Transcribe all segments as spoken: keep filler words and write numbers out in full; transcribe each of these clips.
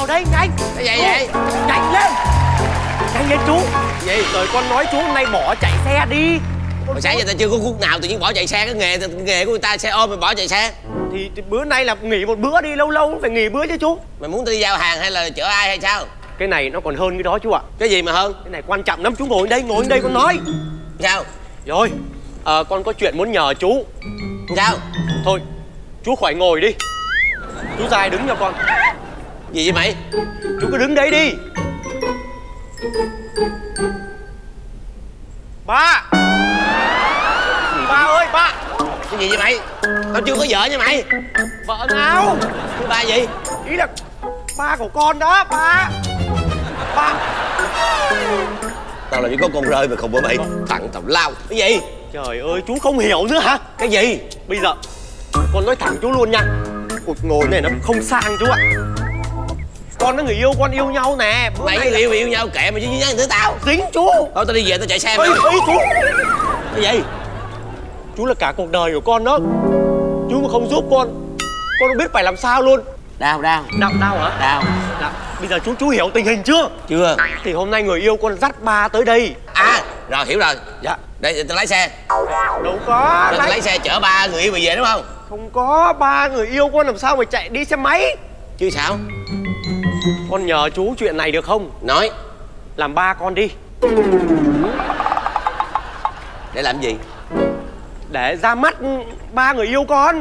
đây, nhanh. Cái gì vậy? Nhanh lên. Nhanh lên chú. Gì? Rồi con nói chú hôm nay bỏ chạy xe đi. Hồi sáng giờ ta chưa có phút nào tự nhiên bỏ chạy xe. Cái nghề nghề của người ta xe ôm mà bỏ chạy xe. Thì, thì bữa nay là nghỉ một bữa đi, lâu lâu phải nghỉ bữa chứ chú. Mày muốn đi giao hàng hay là chở ai hay sao? Cái này nó còn hơn cái đó chú ạ. Cái gì mà hơn? Cái này quan trọng lắm, chú ngồi đây, ngồi đây con nói. Sao? Rồi, à, con có chuyện muốn nhờ chú. Sao? Thôi, chú khỏi ngồi đi. Chú dài đứng cho con. Gì vậy mày? Chú cứ đứng đấy đi. Ba. Ba ơi, ba. Cái gì vậy mày? Tao chưa có vợ nha mày. Vợ nào? Thứ ba gì? Ý là ba của con đó, ba. Ba. Tao làm như có con rơi mà không có mày. Thằng tào lao. Cái gì? Trời ơi, chú không hiểu nữa hả? Cái gì? Bây giờ con nói thẳng chú luôn nha. Cuộc ngồi này nó không sang chú ạ. Con với người yêu con yêu nhau nè. Bữa Mày nay là... yêu yêu nhau kệ mà chứ nhớ tới tao. Dính chú. Thôi tao đi về tao chạy xe Ê, mày. ê chú. Cái gì? Chú là cả cuộc đời của con đó. Chú mà không giúp con, con không biết phải làm sao luôn. Đau đau. Đau đau hả? Đau. Đau. Bây giờ chú chú hiểu tình hình chưa? Chưa. Thì hôm nay người yêu con dắt ba tới đây. À rồi hiểu rồi. Dạ. Đây tao lái xe. Đâu có. Tao lái... lái xe chở ba người yêu mày về đúng không? Không có, ba người yêu con làm sao mà chạy đi xe máy. Chứ sao? Con nhờ chú chuyện này được không? Nói. Làm ba con đi. Để làm gì? Để ra mắt ba người yêu con.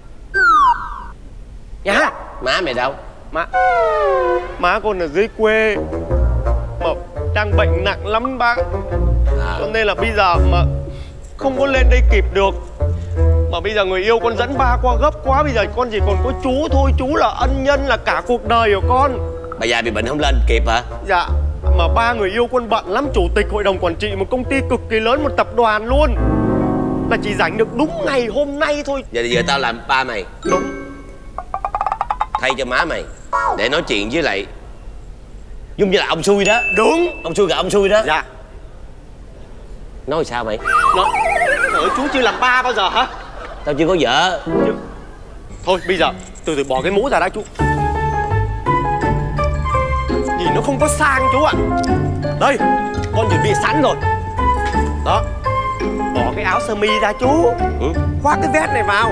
Nhá. Má mày đâu? Má Má con ở dưới quê mà đang bệnh nặng lắm bác. À. Cho nên là bây giờ mà không có lên đây kịp được. Mà bây giờ người yêu con dẫn ba qua gấp quá. Bây giờ con chỉ còn có chú thôi. Chú là ân nhân, là cả cuộc đời của con. Bà già bị bệnh không lên kịp hả? Dạ. Mà ba người yêu con bận lắm. Chủ tịch hội đồng quản trị một công ty cực kỳ lớn, một tập đoàn luôn. Là chỉ rảnh được đúng ngày hôm nay thôi. Giờ giờ tao làm ba mày. Đúng. Thay cho má mày để nói chuyện với lại giống như là ông xui đó. Đúng. Ông xui cả ông xui đó. Dạ. Nói sao mày? Nói ở chú chưa làm ba bao giờ hả? Tao chưa có vợ. Chưa. Thôi bây giờ từ từ bỏ cái mũ ra đã chú. Nhìn nó không có sang chú ạ. Đây, con chuẩn bị sẵn rồi. Đó. Bỏ cái áo sơ mi ra chú. Ừ. Khoác cái vest này vào.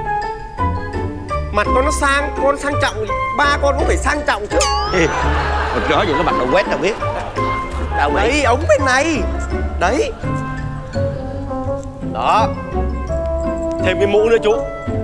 Mặt con nó sang, con sang trọng, ba con cũng phải sang trọng chứ. Một chó gì nó mặt đầu quét đâu biết. Đâu mày? Đấy, ống bên này. Đấy. Đó. Thêm cái mũ nữa chú.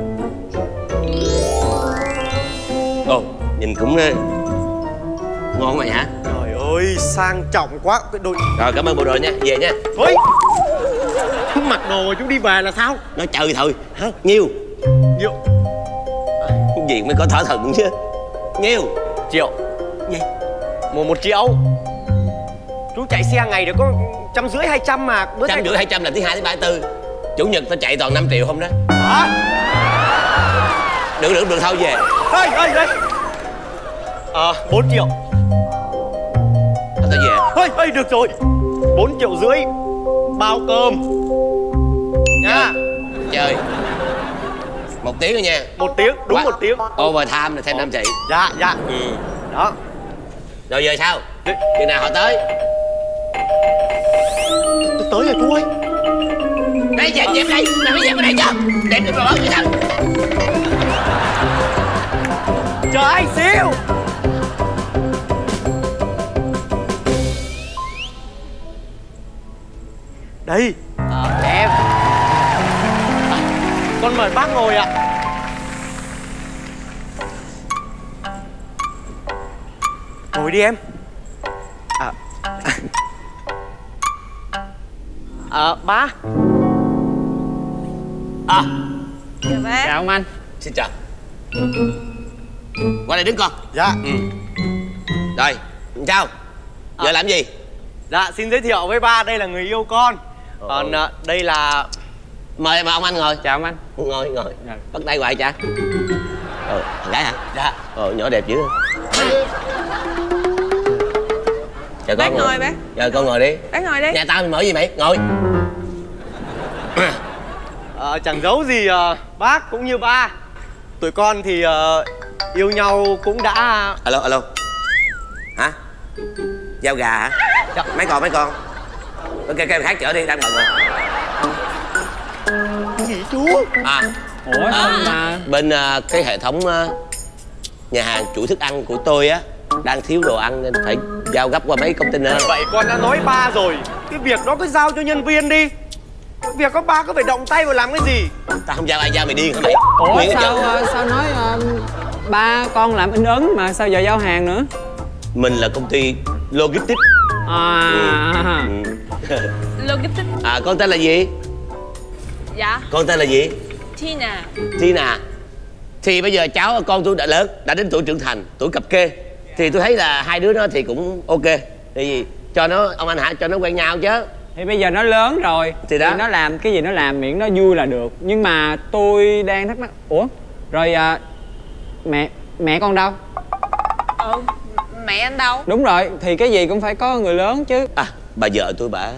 Ồ, nhìn cũng ngon mày hả? Trời ơi, sang trọng quá cái đôi. Rồi cảm ơn bộ đồ nha, về nha. Thôi. Mặc đồ chú đi về là sao? Nói trời thôi. Hả? Nhiêu? Nhiêu? Gì mới có thỏa thuận chứ. Nhiêu? Triệu. Gì? Một một triệu. Chú chạy xe ngày được có trăm rưỡi hai trăm mà. Bữa Trăm rưỡi hai trăm là thứ hai thứ ba thứ tư. Chủ nhật tao chạy toàn năm triệu không đó. Hả? Được được được thôi về. Ê ê ê. Ờ, bốn triệu. Tao về. Ê ê được rồi. Bốn triệu rưỡi. Bao cơm. Nha. Chơi. Một tiếng rồi nha. Một tiếng, đúng Quá. một tiếng. Overtime là thêm năm triệu. Dạ dạ. Ừ. Đó. Rồi giờ sao? Chừng nào họ tới? Tôi tới rồi chú ơi. Đây dẹp dẹp đây. Mày phải dẹp ở đây chứ. Dẹp được rồi chứ sao? Chờ anh xíu. Đây. À, em. À, con mời bác ngồi ạ. Ngồi đi em. À. À, ba. À. Chào bác. Chào ông anh. Xin chào. Qua đây đứng con. Dạ. Ừ. Rồi, sao? Giờ à. làm gì? Dạ, xin giới thiệu với ba, đây là người yêu con. Còn à, đây là... Mời mà ông anh ngồi. Chào ông anh. Ngồi, ngồi. Dạ. Bắt tay hoài cha. Ờ, thằng gái hả? Dạ. Ờ, nhỏ đẹp dữ. Chờ Bác con ngồi bác. Giờ con ngồi đi. Bác ngồi đi. Nhà tao mở gì mày? Ngồi. À, chẳng giấu gì uh, bác cũng như ba. Tụi con thì uh, yêu nhau cũng đã... Alo, alo. Hả? Giao gà hả? Chắc mấy con mấy con. Ok cái khác chở đi, đang bận rồi. Gì chú? À Ủa à, sao mà bên uh, cái hệ thống uh, nhà hàng chuỗi thức ăn của tôi á đang thiếu đồ ăn nên phải giao gấp qua mấy container. Vậy con đã nói ba rồi, cái việc đó cứ giao cho nhân viên đi. Cái việc có ba cứ phải động tay vào làm cái gì? Tao không giao ai giao mày điên hả mày? Ủa Nguyên sao giờ... uh, sao nói uh, ba con làm in ấn mà sao giờ giao hàng nữa? Mình là công ty logistics. À Ừ. Logistics. À con tên là gì? Dạ. Con tên là gì? Tina. Tina. Thì bây giờ cháu con tôi đã lớn, đã đến tuổi trưởng thành, tuổi cập kê. Thì tôi thấy là hai đứa nó thì cũng ok. Thì cho nó, ông anh hả, cho nó quen nhau chứ. Thì bây giờ nó lớn rồi Thì đó. thì nó làm cái gì nó làm miễn nó vui là được. Nhưng mà tôi đang thắc mắc. Ủa rồi à, mẹ mẹ con đâu? Ừ. Mẹ anh đâu? Đúng rồi, thì cái gì cũng phải có người lớn chứ. À, bà vợ tôi bà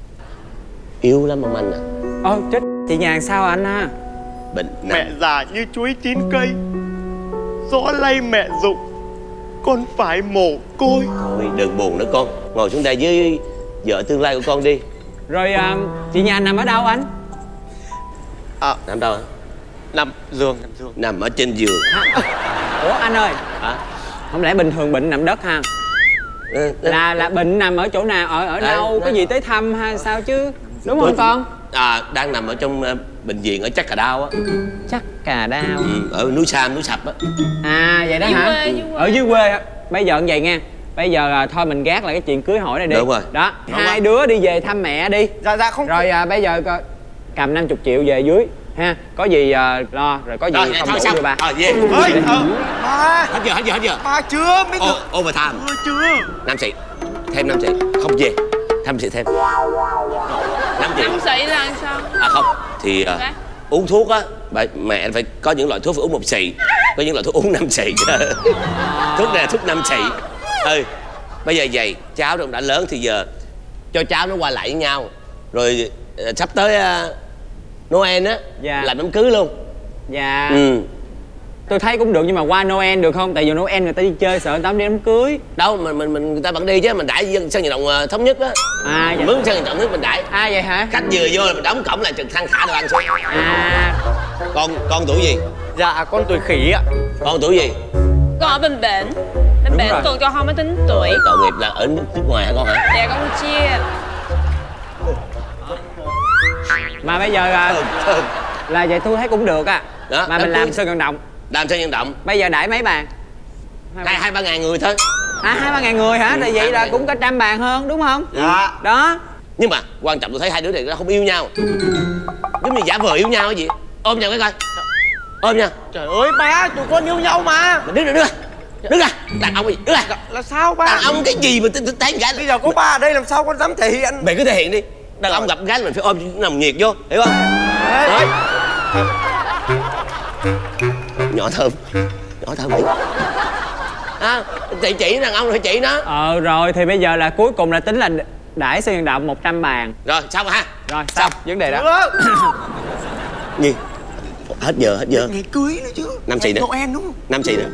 yêu lắm ông anh à. Ơ chết, chị Nhàn sao anh ha? Bệnh Mẹ nặng. già như chuối chín cây, gió lay mẹ rụng, con phải mồ côi. Thôi đừng buồn nữa con, ngồi xuống đây với vợ tương lai của con đi. Rồi à, chị Nhàn nằm ở đâu anh? À, Nằm đâu hả? nằm giường, nằm giường. Nằm ở trên giường. Ủa anh ơi, Hả? không lẽ bình thường bệnh nằm đất ha? Ừ, Là là bệnh nằm ở chỗ nào, ở ở Đấy, đâu, có đấy. gì tới thăm hay sao chứ? Đúng Tôi- không con? À, đang nằm ở trong uh, bệnh viện ở Chắc Cà Đao á. Chắc Cà Đao. Ừ, ở núi Sam, núi Sập á. À vậy đó Dưới hả? quê, dưới quê. Ở dưới quê á. Bây giờ như vậy nha. Bây giờ à, thôi mình gác lại cái chuyện cưới hỏi này đi. Đúng rồi. Đó, Đúng hai rồi. đứa đi về thăm mẹ đi. Dạ dạ không. Rồi à, bây giờ co- cầm năm mươi triệu về dưới ha. Có gì à, lo, rồi có gì Rồi, không thôi đủ xong. đưa ba. Rồi, về. Ơi, ờ, ba, Hết giờ, hết giờ, hết giờ. ba chưa, mới Ô, được. overtime. Chưa, chưa. năm triệu. Thêm năm triệu. Không về. năm triệu thêm. năm triệu. Năm sĩ là sao? À không. Thì uh, Ok. uống thuốc á, bà, mẹ phải có những loại thuốc phải uống một xị. Có những loại thuốc uống năm xị. Thuốc này là thuốc năm xị. Ừ. Bây giờ vậy, cháu nó đã lớn thì giờ cho cháu nó qua lại với nhau. Rồi uh, sắp tới uh, Noel á, Dạ. làm đám cưới luôn. Dạ. Ừ. Tôi thấy cũng được nhưng mà qua Noel được không? Tại vì Noel người ta đi chơi sợ người ta không đi đám cưới. Đâu mình mình mình người ta vẫn đi chứ, mình đãi dân sân vận động uh, thống nhất á. À vậy. Mướn sân vận động nước mình đãi. À vậy hả? Khách vừa vô là mình đóng cổng là trực thăng thả đồ ăn xuống. À Con con tuổi gì? Dạ, con tuổi khỉ ạ. Con tuổi gì? Con ở bên bển. Bên Đúng bển rồi. còn cho không mới tính tuổi. Tội nghiệp là ở nước, nước ngoài hả con hả? Dạ Campuchia. mà bây giờ à, Ừ. là vậy tôi thấy cũng được á. Đó, Mà đám mình làm cưới. sân vận động. Làm sân vận động Bây giờ đãi mấy bàn? hai hai ba ngàn người thôi. À hai ba ngàn người hả? Ừ, Thì hai vậy ba là ngàn. cũng có trăm bàn hơn đúng không? Dạ. Đó. Nhưng mà quan trọng tôi thấy hai đứa này nó không yêu nhau, giống như giả vờ yêu nhau cái gì. Ôm nhau cái coi. Ôm nha. Trời ơi ba, tụi con yêu nhau mà. Mình đứng ra, đứng ra, đứng ra. Đàn ông cái gì? Đứng ra. Là sao ba? Đàn ông cái gì mà tôi thấy gái. Bây giờ có ba ở đây làm sao con dám thể hiện? Mày cứ thể hiện đi. Đàn ông gặp gái là mình phải ôm nằm nhiệt vô, hiểu không? Ê, Đấy. Nhỏ thơm, nhỏ thơm đi. À, chị chỉ đàn ông rồi chị nó. Ờ rồi thì bây giờ là cuối cùng là tính là đãi sân vận động một trăm bàn. Rồi xong rồi ha. Rồi xong vấn đề đó. chưa. Nhi, hết giờ hết giờ. Ngày cưới nữa chứ. Năm xì Ngày nữa. Noel đúng không? Năm xì nữa.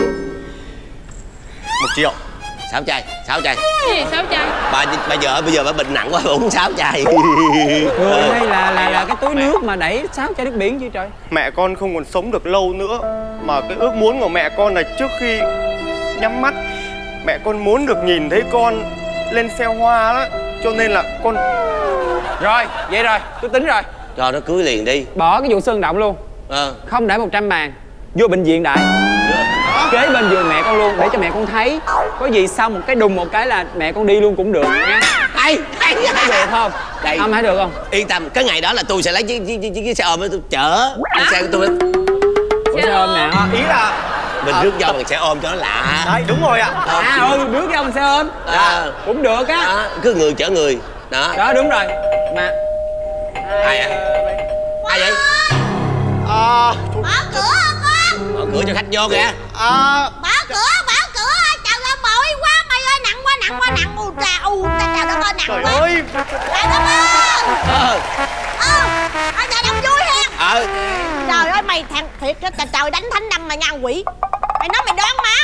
Một triệu. Sáu chai, sáu chai. Cái gì sáu chai? Bà bà vợ bây giờ bà bệnh nặng quá bà uống sáu chai. Người hay là là là cái túi nước mà đẩy sáu chai nước biển chứ trời. Mẹ con không còn sống được lâu nữa. Mà cái ước muốn của mẹ con là trước khi nhắm mắt, mẹ con muốn được nhìn thấy con lên xe hoa đó. Cho nên là con... Rồi vậy rồi tôi tính rồi. Cho nó cưới liền đi. Bỏ cái vụ sân vận động luôn. Ờ. Không đãi một trăm bàn. Vô bệnh viện đãi. Kế bên giường mẹ con luôn để cho mẹ con thấy. Có gì xong một cái đùng một cái là mẹ con đi luôn cũng được nha. Hay, hay, Thấy được không? Đây. Không thấy được không? Yên tâm, cái ngày đó là tôi sẽ lấy chiếc chiếc chiếc, chiếc xe ôm đó tôi chở. Cái xe của tôi đó. Ủa xe ôm nào? Ý là... Mình rước vô bằng xe ôm cho nó lạ. Đấy, đúng rồi ạ. À ừ, bước ra bằng xe ôm. À. Cũng được á. Đó, cứ người chở người. Đó. Đó đúng rồi. Mà Ai vậy? Ai vậy? À... Thôi, Mở cửa hả con? Mở cửa cho khách vô kìa. à... Mở cửa, mở cửa. Trời ơi bội quá mày ơi, nặng quá, nặng quá, nặng. U cha, u cha, trời đất ơi, nặng Trời quá. ơi! Trời đất ơi. Ờ. Ờ, ở nhà đông vui ha. Ờ. Trời ơi mày thằng thiệt á, trời, trời đánh thánh đăng mà nha quỷ. Mày nói mày đoán má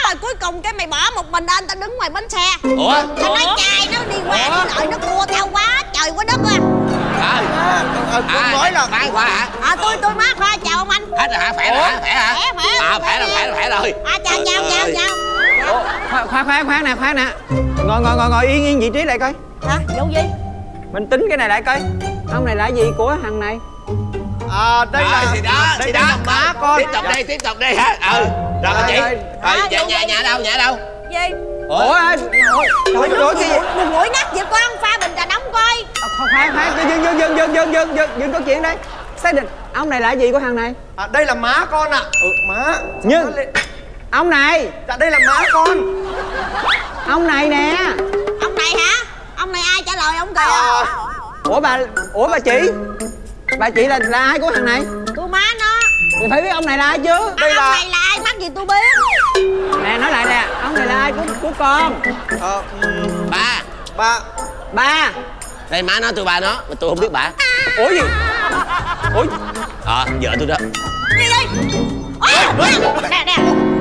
rồi cuối cùng cái mày bỏ một mình anh ta đứng ngoài bến xe. Ủa? Tao nói trai nó đi qua đi lại nó cua tao quá trời quá đất à. À, à, à, nói là khoan khoan hả? À tôi tôi má Khoa chào ông anh. Hết rồi hả? Khỏe rồi hả? Khỏe hả? Khỏe khỏe. À khỏe rồi, khỏe rồi, khỏe rồi. À chào chào chào chào. Khoan khoan khoan khoan nè, khoan nè. Ngồi ngồi ngồi ngồi yên yên vị trí lại coi. Hả? Vụ gì? Mình tính cái này lại coi. Ông này là gì của thằng này? À đây Rồi, là thì đó, đây thì đây đó. là má con. Tiếp tục đi, tiếp tục đi hả? Ừ. Rồi bà chị. Rồi nhà nhà nhà đâu? Nhà đâu? Gì? Ủa trời ơi cái gì? Đừng mũi nát vậy con, pha bình trà nóng coi. Khoan khoan dừng dừng dừng dừng dừng dừng dừng dừng có chuyện đây. Xác định ông này là gì của thằng này? À đây là má con ạ. Ừ má. Nhưng ông này. Dạ đây là má con. Ông này nè. Ông này hả? Ông này ai trả lời ông kìa? À, Ủa bà ủa bà chị? Bà chị là là ai của thằng này? Tôi má nó. Thì phải biết ông này là ai chứ. đây Ông là này là ai mắc gì tôi biết. Nè nói lại nè, ông này là ai của của con? ờ, ừm, Ba. ba. Ba. Đây má nó, tôi ba nó, mà tôi không biết bà. Ủa gì? Ủa Ờ, vợ tôi đó. Gì vậy? Ủa, nè nè.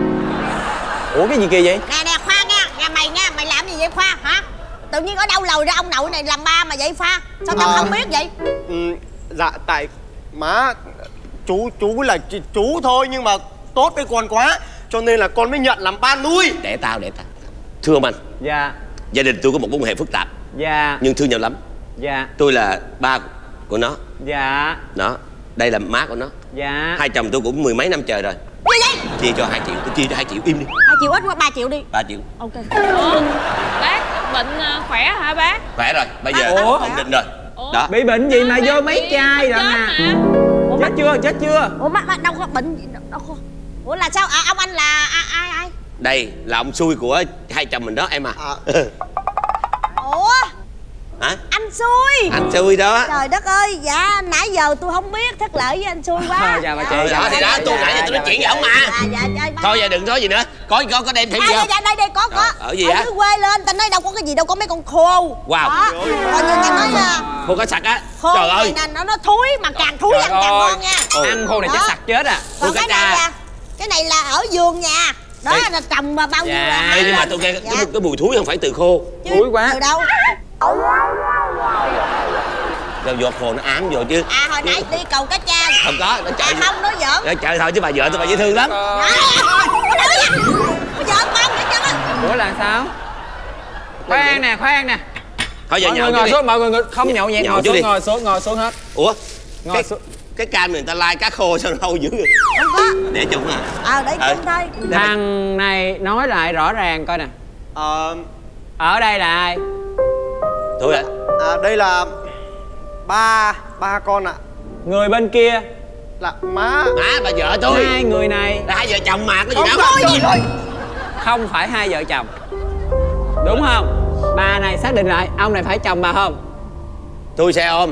Ủa cái gì kỳ vậy? Nè nè Khoa nha, nhà mày nha, mày làm gì vậy Khoa hả? Tự nhiên ở đâu lòi ra ông nội này làm ba mà vậy Khoa? Sao tao À. không biết vậy? Ừm, dạ tại má chú chú là ch- chú thôi nhưng mà tốt với con quá cho nên là con mới nhận làm ba nuôi. Để tao, để tao. Thưa ông anh, Dạ. gia đình tôi có một mối quan hệ phức tạp Dạ. nhưng thương nhau lắm. Dạ. Tôi là ba của nó. Dạ. Đó, đây là má của nó. Dạ. Hai chồng tôi cũng mười mấy năm trời rồi. Gì vậy? Chia cho hai triệu, tôi chia cho hai triệu, im đi. Hai triệu ít quá, ba triệu đi. Ba triệu. Ok. Ủa, bác bệnh à, khỏe hả bác? Khỏe rồi, bây giờ Ủa? ổn định rồi. Ủa? Đó. Bị bệnh gì mà Bác vô mấy bị chai rồi chết nè. mà. Ủa Chết má, chưa? Chết chưa? ủa má, má đâu có bệnh gì đâu, đâu có. Ủa là sao? À, ông anh là à, ai ai? Đây là ông xui của hai chồng mình đó em à. À. Ủa? Hả? Anh xui. Anh xui đó. Trời đất ơi, dạ nãy giờ tôi không biết, thất lễ với anh xui quá. Dạ bà chị. Ờ, đó thì đó, tôi nãy giờ tôi nói chuyện với ổng mà. Dạ dạ dạ. Thôi giờ đừng nói gì nữa. Có có có đem thêm À, gì dạ, không? dạ đây đây có có. Ờ, ở gì ở á? dưới quê lên, ta nói đâu có cái gì đâu, có mấy con khô. Wow. Đó. Coi như ta nói là Khô cá sặc á. khô Trời này ơi. nè, nó nó thúi mà càng thúi Trời ăn càng ơi. ngon nha. Ăn khô này Đó. chắc sặc chết à. Còn Khô cá cái này tra. là cái này là ở vườn nhà. Đó Ê. là trồng mà bao nhiêu Dạ. là Ê, hái nhưng mà lên. tôi nghe Dạ. cái, cái mùi thúi không phải từ khô. Chứ thúi quá. từ đâu? Rồi giọt khô nó ám vô chứ. À hồi nãy đi cầu cá cha. Không có, nó À chạy. không, nói giỡn. Nó chạy thôi chứ bà vợ tôi bà dễ thương lắm. Đó, có đứa nha. Có giỡn không vậy chứ? Ủa là sao? Khoan nè, khoan nè. Thôi giờ Mọi nhậu người chứ ngồi đi. xuống, mọi người ngồi- không nhậu nhẹt, Nhậu ngồi chứ đi. xuống, ngồi xuống, ngồi xuống hết. Ủa? Ngồi Cái, xuống. cái cam này người ta lai cá khô sao nó hâu dữ vậy? Không có. Để chung à? Ờ để Ờ. chung thôi. Thằng này nói lại rõ ràng coi nè. Ờ, Ở đây là ai? Tôi à? à đây là ba ba con ạ. Người bên kia. Là má. Má bà vợ tôi. Hai người này Là hai vợ chồng mà có gì Không đâu. có gì rồi. không phải hai vợ chồng. Đúng không? Bà này xác định lại, ông này phải chồng bà không? Tôi xe ôm.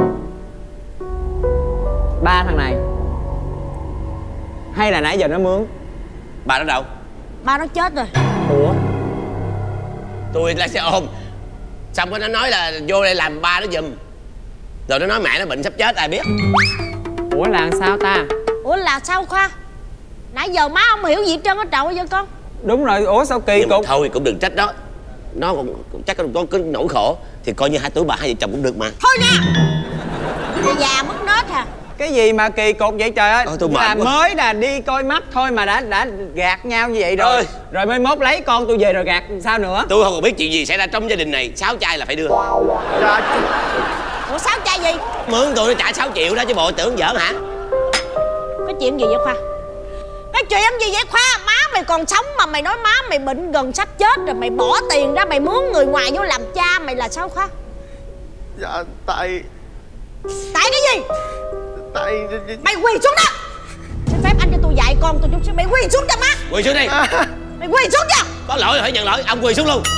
Ba thằng này. Hay là nãy giờ nó mướn? Bà nó đâu? Ba nó chết rồi. Ủa? Tôi lái xe ôm. Xong cái nó nói là vô đây làm ba nó giùm. Rồi nó nói mẹ nó bệnh sắp chết ai biết. Ủa là làm sao ta? Ủa là sao Khoa? Nãy giờ má không hiểu gì hết trơn hết trọi vậy con. Đúng rồi, ủa sao kỳ Nhưng mà cục? thôi cũng đừng trách đó. Nó cũng cũng chắc có cái nỗi khổ. Thì coi như hai tuổi bà hai vợ chồng cũng được mà. Thôi nè. Bây già mất nết hả? Cái gì mà kỳ cục vậy trời ơi? Ôi, tôi mệt là quá. mới là đi coi mắt thôi mà đã đã gạt nhau như vậy rồi. Ơi. Rồi mới mốt lấy con tôi về rồi gạt sao nữa? Tôi không còn biết chuyện gì xảy ra trong gia đình này. Sáu trai là phải đưa. Dạ, Ủa sáu trai gì? Mướn tôi nó trả sáu triệu đó chứ bộ tưởng giỡn hả? Cái chuyện gì vậy Khoa? Cái chuyện gì vậy Khoa? Má mày còn sống mà mày nói má mày bệnh gần sắp chết rồi mày bỏ tiền ra mày mướn người ngoài vô làm cha mày là sao Khoa? dạ tại Tại cái gì? tại Mày quỳ xuống đó. Xin phép anh cho tôi dạy con tôi chút xíu. Mày quỳ xuống cho má. Quỳ xuống đi. à, Mày quỳ xuống cho. Có lỗi rồi phải nhận lỗi. Ông quỳ xuống luôn.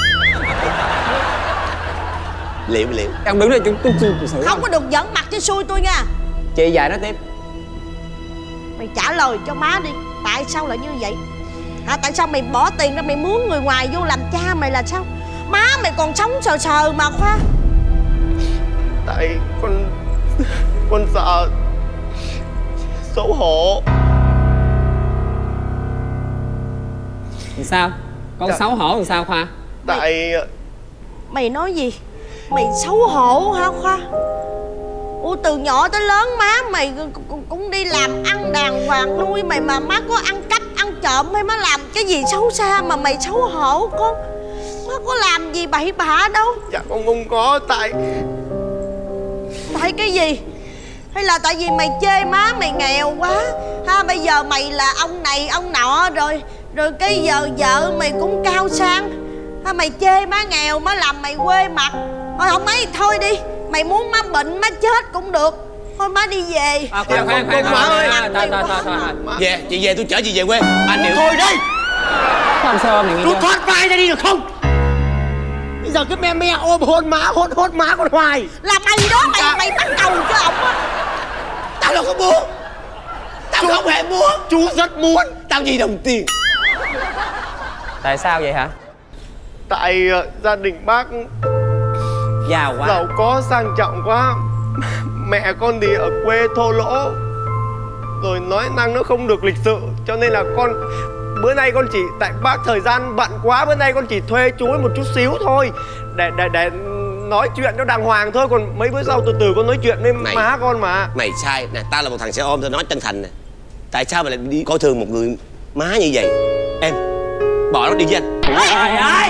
Liệu liệu. Ông đứng đây chúng tôi xử Không có được giỡn mặt chứ xui tôi nha. Chị dạy nó tiếp. Mày trả lời cho má đi. Tại sao lại như vậy? Hả? Tại sao mày bỏ tiền ra mày mướn người ngoài vô làm cha mày là sao? Má mày còn sống sờ sờ mà Khoa. tại con con sợ xấu hổ. Sao? Con dạ. xấu hổ làm sao Khoa? Tại mày, mày nói gì? Mày xấu hổ hả Khoa? Ủa từ nhỏ tới lớn má mày cũng đi làm ăn đàng hoàng nuôi mày mà má có ăn cắp ăn trộm hay má làm cái gì xấu xa mà mày xấu hổ con? Má có làm gì bậy bạ đâu. Dạ con không có. Tại Tại cái gì? Hay là tại vì mày chê má mày nghèo quá ha? Bây giờ mày là ông này ông nọ rồi rồi cái giờ vợ mày cũng cao sang ha? Mày chê má nghèo má làm mày quê mặt. Thôi không mấy thôi đi. Mày muốn má bệnh má chết cũng được. Thôi má đi về. À, khoan khoan khoan má ơi. Thôi thôi thôi thôi. Về chị về tôi chở chị về quê. Anh Điệu. Thôi đây. Không sao mày nghe Tôi thoát vai ra đi được không? Bây giờ cái me me ôm hôn má hôn hôn má con hoài. Là mày đó mày mày bắt đầu cho ổng á. Tao đâu có muốn. Tao không hề muốn. Chú rất muốn. Tao gì đồng tiền. Tại sao vậy hả? Tại uh, gia đình bác giàu quá, giàu có sang trọng quá. Mẹ con thì ở quê thô lỗ, rồi nói năng nó không được lịch sự. Cho nên là con bữa nay con chỉ, tại bác thời gian bận quá, bữa nay con chỉ thuê chú ấy một chút xíu thôi để để để nói chuyện cho đàng hoàng thôi. Còn mấy bữa sau từ từ con nói chuyện với mày, má con mà. Mày sai nè, tao là một thằng xe ôm, tao nói chân thành nè. Tại sao mày lại đi coi thường một người má như vậy? Em bỏ nó đi với anh. Trời ơi!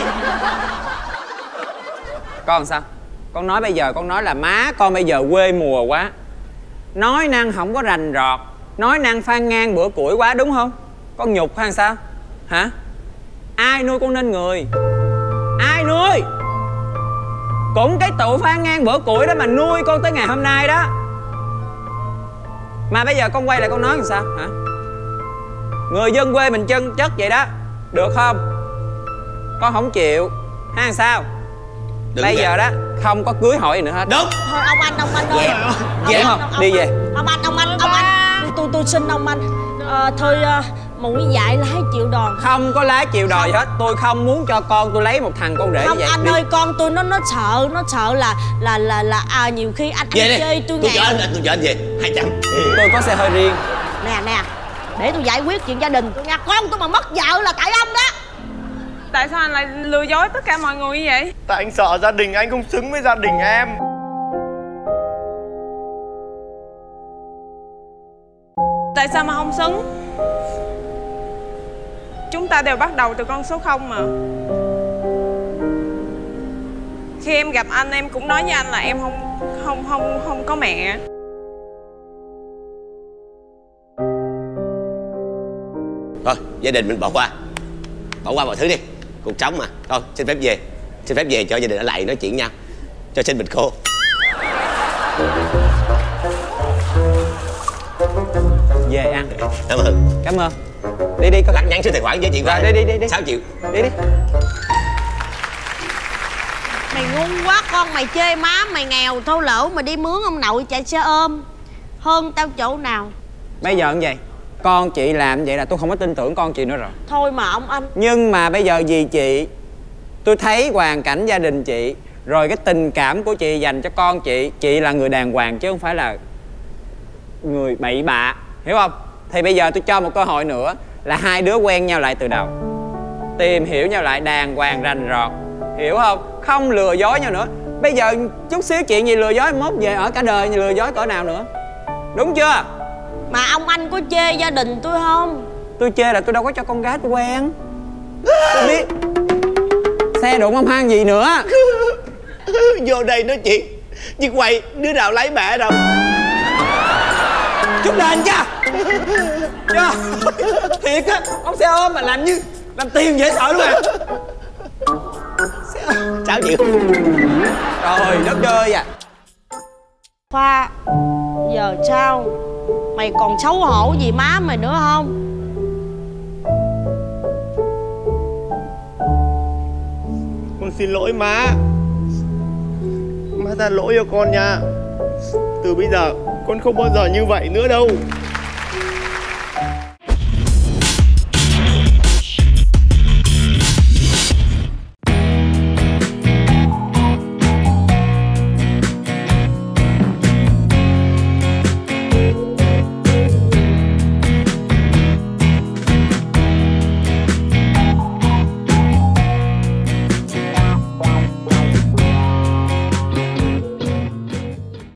Con sao? Con nói bây giờ con nói là má con bây giờ quê mùa quá, nói năng không có rành rọt, nói năng phan ngang bữa củi quá, đúng không? Con nhục hay sao? Hả? Ai nuôi con nên người? Ai nuôi? Cũng cái tụ phan ngang bữa củi đó mà nuôi con tới ngày hôm nay đó. Mà bây giờ con quay lại con nói làm sao hả? Người dân quê mình chân chất vậy đó, được không? Con không chịu hay làm sao? Đừng bây về. Giờ đó không có cưới hỏi gì nữa hết. Đúng. Thôi ông anh ông anh ơi. Yeah. Ông Yeah. anh, ông, đi về. Ông anh ông anh ông anh tôi tôi xin ông anh à, thôi à, mũi dại lái chịu đòn. Không có lái chịu đòn gì hết. Tôi không muốn cho con tôi lấy một thằng con rể không, như vậy. Anh đi. Ơi con tôi nó nó sợ nó sợ là là là là à, nhiều khi anh, anh chơi tôi tôi nghèo. chở anh tôi chở anh về hai trăm. Tôi có xe hơi riêng. Nè nè để tôi giải quyết chuyện gia đình tôi nha. Con tôi mà mất vợ là tại ông đó. Tại sao anh lại lừa dối tất cả mọi người như vậy? Tại anh sợ gia đình anh không xứng với gia đình em. Tại sao mà không xứng? Chúng ta đều bắt đầu từ con số không mà. Khi em gặp anh em cũng nói với anh là em không không không không có mẹ. Thôi gia đình mình bỏ qua, bỏ qua mọi thứ đi, cuộc sống mà. Thôi xin phép về, xin phép về cho gia đình ở lại nói chuyện nhau, cho sinh bình khô. Về ăn. Cảm ơn. Cảm ơn. Đi đi con. Lắc nhắn số tài khoản với chị qua. Đi đi đi đi. Sáu triệu. Đi đi. Mày ngu quá con, mày chê má mày nghèo thô lỗ mà đi mướn ông nội chạy xe ôm hơn tao chỗ nào. Bây giờ như vậy, con chị làm vậy là tôi không có tin tưởng con chị nữa rồi. Thôi mà ông anh. Nhưng mà bây giờ vì chị, tôi thấy hoàn cảnh gia đình chị, rồi cái tình cảm của chị dành cho con chị, chị là người đàng hoàng chứ không phải là người bậy bạ, hiểu không? Thì bây giờ tôi cho một cơ hội nữa là hai đứa quen nhau lại từ đầu, tìm hiểu nhau lại đàng hoàng rành rọt, hiểu không? Không lừa dối nhau nữa. Bây giờ chút xíu chuyện gì lừa dối mốt về ở cả đời lừa dối cỡ nào nữa, đúng chưa? Mà ông anh có chê gia đình tôi không? Tôi chê là tôi đâu có cho con gái tôi quen. Tôi biết xe đụng ông hang gì nữa. Vô đây nói chuyện nhưng quay đứa nào lấy mẹ đâu. Chút đền cha. Trời, thiệt á, ông xe ôm mà làm như làm tiền dễ sợ luôn à. Sáu triệu. Trời đất ơi à. Khoa, giờ sao? Mày còn xấu hổ gì má mày nữa không? Con xin lỗi má. Má tha lỗi cho con nha. Từ bây giờ con không bao giờ như vậy nữa đâu.